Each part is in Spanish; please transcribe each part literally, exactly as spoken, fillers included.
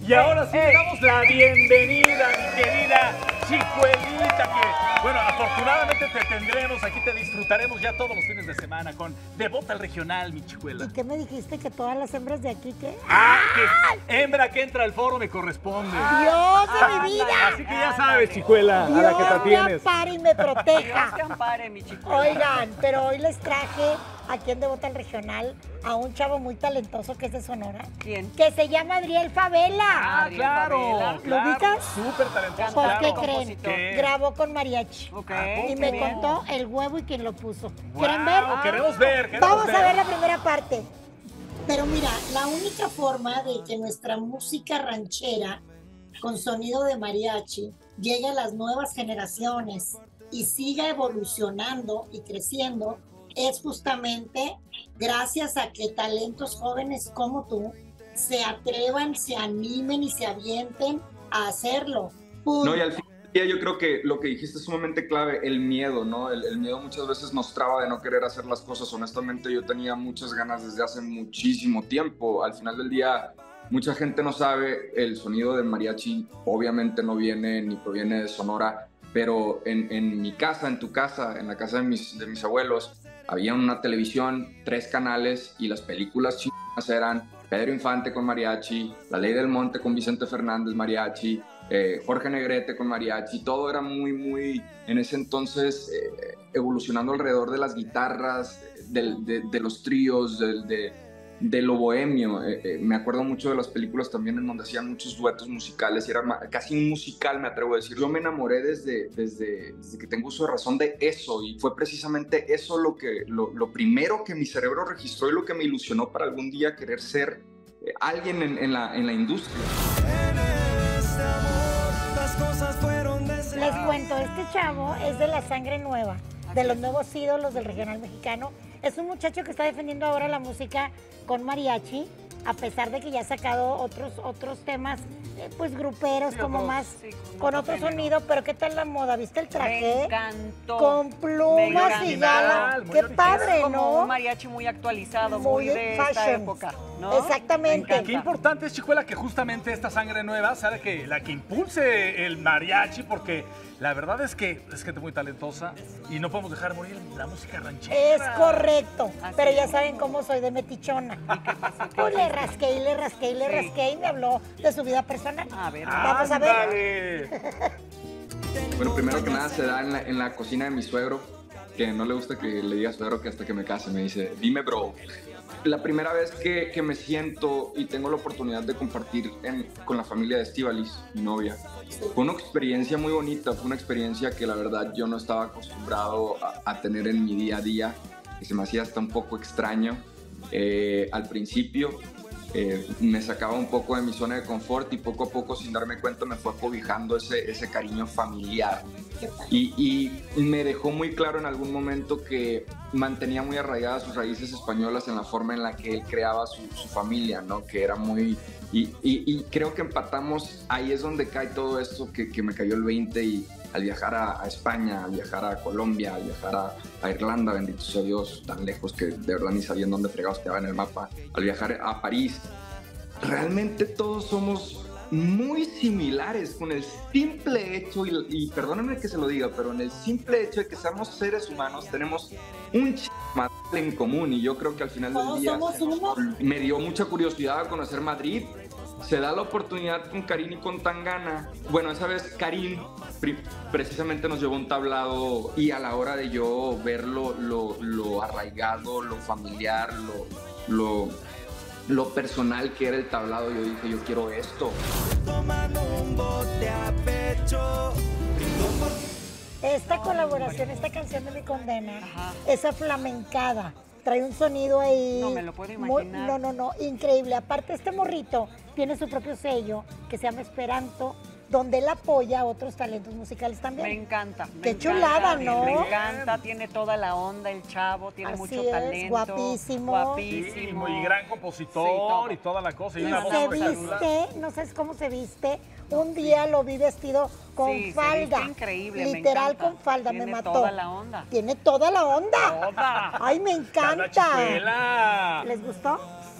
Y ahora sí le damos la bienvenida, mi querida Chicuelita, que, bueno, afortunadamente te tendremos, aquí te disfrutaremos ya todos los fines de semana con Devota al Regional, mi Chicuela. ¿Y qué me dijiste? ¿Que todas las hembras de aquí qué? Ah, que hembra que entra al foro me corresponde. ¡Dios de mi vida! Así que ya sabes, Chicuela, a la que te Dios me tienes. ampare y me proteja. Dios te ampare, mi Chicuela. Oigan, pero hoy les traje aquí en Devota al Regional a un chavo muy talentoso que es de Sonora. ¿Quién? Que se llama Adriel Favela. Ah, Adriel claro, Favela. ¿Lo claro. ubicas? Súper talentoso, ¿Por claro. qué creen? compositor. ¿Qué? Grabó con mariachi. Ok. Y qué me bien. contó el huevo y quién lo puso. Wow, ¿Quieren ver? Queremos ver, queremos Vamos ver. a ver la primera parte. Pero mira, la única forma de que nuestra música ranchera con sonido de mariachi llegue a las nuevas generaciones y siga evolucionando y creciendo es justamente gracias a que talentos jóvenes como tú se atrevan, se animen y se avienten a hacerlo. Punto. No, y al fin del día yo creo que lo que dijiste es sumamente clave, el miedo, ¿no? El, el miedo muchas veces nos traba de no querer hacer las cosas. Honestamente, yo tenía muchas ganas desde hace muchísimo tiempo. Al final del día, mucha gente no sabe, el sonido del mariachi obviamente no viene ni proviene de Sonora, pero en, en mi casa, en tu casa, en la casa de mis, de mis abuelos, había una televisión, tres canales, y las películas chingadas eran Pedro Infante con mariachi, La Ley del Monte con Vicente Fernández mariachi, eh, Jorge Negrete con mariachi. Todo era muy, muy, en ese entonces, eh, evolucionando alrededor de las guitarras, del, de, de los tríos, de, de, de lo bohemio. Eh, eh, me acuerdo mucho de las películas también en donde hacían muchos duetos musicales, y era casi un musical, me atrevo a decir. Yo me enamoré desde, desde, desde que tengo uso de razón de eso, y fue precisamente eso lo, que, lo, lo primero que mi cerebro registró y lo que me ilusionó para algún día querer ser eh, alguien en, en, la, en la industria. Les cuento, este chavo es de la sangre nueva, de los nuevos ídolos del regional mexicano. Es un muchacho que está defendiendo ahora la música con mariachi, a pesar de que ya ha sacado otros, otros temas, eh, pues gruperos, Sí, como otros, más, sí, con con otro otro género. sonido. Pero ¿qué tal la moda? ¿Viste el Me traje? encantó. Con Me plumas y gala. original, muy ¡Qué original. padre, como no! un mariachi muy actualizado, Muy muy, de esta fashion. época, ¿no? Exactamente. Me encanta. Qué importante es, Chicuela, que justamente esta sangre nueva sea la que, la que impulse el mariachi, porque la verdad es que es gente muy talentosa y no podemos dejar morir la música ranchera. Es correcto, Así pero ya es. saben cómo soy de metichona. Pues le rasqué y le rasqué y le Sí. rasqué y me habló de su vida personal. A ver, Vamos a ver. ¡Ándale! Bueno, primero que nada se da en la, en la cocina de mi suegro, que no le gusta que le diga suegro que hasta que me case me dice, dime bro. La primera vez que, que me siento y tengo la oportunidad de compartir en, con la familia de Estíbaliz, mi novia, fue una experiencia muy bonita, fue una experiencia que la verdad yo no estaba acostumbrado a, a tener en mi día a día, que se me hacía hasta un poco extraño. Eh, al principio eh, me sacaba un poco de mi zona de confort, y poco a poco, sin darme cuenta, me fue cobijando ese, ese cariño familiar. Y, y me dejó muy claro en algún momento que mantenía muy arraigadas sus raíces españolas en la forma en la que él creaba su, su familia, ¿no? Que era muy... Y, y, y creo que empatamos, ahí es donde cae todo esto que, que me cayó el veinte, y al viajar a, a España, al viajar a Colombia, al viajar a, a Irlanda, bendito sea Dios, tan lejos que de verdad ni sabían dónde fregados quedaba en el mapa, al viajar a París, realmente todos somos muy similares con el simple hecho, y, y perdónenme que se lo diga, pero en el simple hecho de que seamos seres humanos tenemos un ch... en común, y yo creo que al final del Todos día somos uno. me dio mucha curiosidad a conocer Madrid. Se da la oportunidad con Karim y con Tangana. Bueno, esa vez Karim pre- precisamente nos llevó un tablado, y a la hora de yo ver lo, lo, lo arraigado, lo familiar, lo, lo, lo personal que era el tablado, yo dije, yo quiero esto. Esta colaboración, esta canción de Mi Condena, Ajá. esa flamencada, trae un sonido ahí. No me lo puedo muy- imaginar. no, no, no, increíble. Aparte, este morrito tiene su propio sello que se llama Esperanto, donde él apoya a otros talentos musicales también. Me encanta. me Qué encanta, chulada, ¿no? Me encanta, tiene toda la onda el chavo, tiene Así mucho es, talento. guapísimo. Guapísimo. Sí, muy gran compositor, Sí, todo. y toda la cosa, y Y una voz se espectacular. viste, no sabes cómo se viste. Un día lo vi vestido con Sí, se falda. viste increíble, me Literal encanta. con falda, Tiene me mató. toda la onda. Tiene toda la onda. Toda. Ay, me ¡Cada encanta. Chicuela! ¿Les gustó?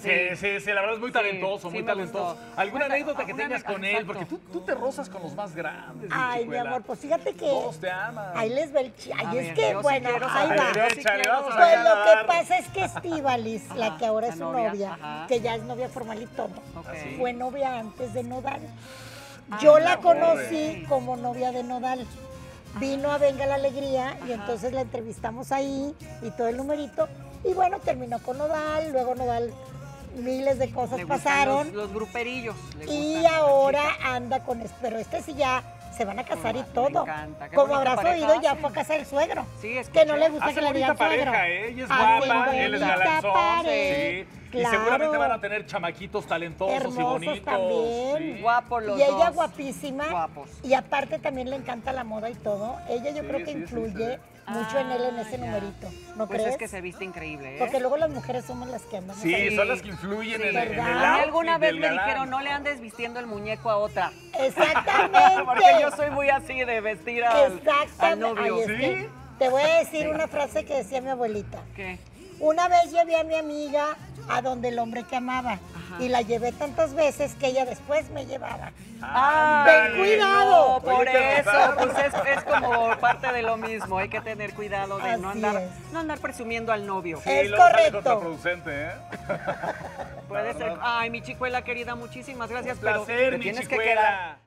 Sí, sí, sí, la verdad es muy talentoso, sí muy me talentoso. gustó. ¿Alguna Cuenta- anécdota que alguna tengas ane- con él? exacto. Porque tú, tú te rozas con los más grandes, mi Ay, mi chicuela. amor, pues fíjate que Todos te aman. ahí les va el chi. Ay, A es ver, que, yo sí bueno, quiero ahí saber, va. yo sí Échale, quiero vamos a Pues saber. lo ganar. que pasa es que Estíbalis, la Ajá, que ahora es la su novia, novia, ajá. que ya es novia formal y todo, Ok. Así. fue novia antes de Nodal. Ah, Yo la la conocí pobre. como novia de Nodal. Vino a Venga la Alegría y entonces la entrevistamos ahí y todo el numerito. Y bueno, terminó con Nodal, luego Nodal, miles de cosas Le gustan pasaron. Los, los gruperillos. le Y gustan a la ahora chica. anda con, es- pero este sí ya se van a casar y Me todo. encanta, qué Como bonita habrás pareja oído, ya hacen. fue a casa del suegro. Sí, escuché. Que no le gusta Hace que le bonita digan suegro. pareja, ¿eh? Ella es Hacen guapa, él es bonita galanzón. pareja. Sí. Y Claro. seguramente van a tener chamaquitos talentosos Hermosos y bonitos. también. Sí. Guapos los Y ella dos. guapísima. Guapos. Y aparte también le encanta la moda y todo. Ella yo Sí, creo que sí, sí, influye sí. mucho en él en Ah, ese ya. numerito. ¿No Pues crees? es que se viste increíble, ¿eh? Porque luego las mujeres somos las que andamos Sí, ahí. son las que influyen Sí, en, el- en ¿verdad? el A A mí outfit alguna vez del me galán. dijeron, no le andes vistiendo el muñeco a otra. Exactamente. Porque yo soy muy así de vestir al, al Exactamente. novio. Ay, es ¿Sí? que te voy a decir una frase que decía mi abuelita. ¿Qué? Una vez llevé a mi amiga a donde el hombre que amaba. Ajá. Y la llevé tantas veces que ella después me llevaba. ¡Ah! Ten cuidado. No, por Oye, qué eso, raro. pues es, es como parte de lo mismo. Hay que tener cuidado de no Así andar, es. no andar presumiendo al novio. Sí, Es luego sale correcto. contraproducente, ¿eh? Puede La ser. verdad. Ay, mi chicuela querida, muchísimas gracias. Un pero placer, te mi tienes que chicuela. quedar.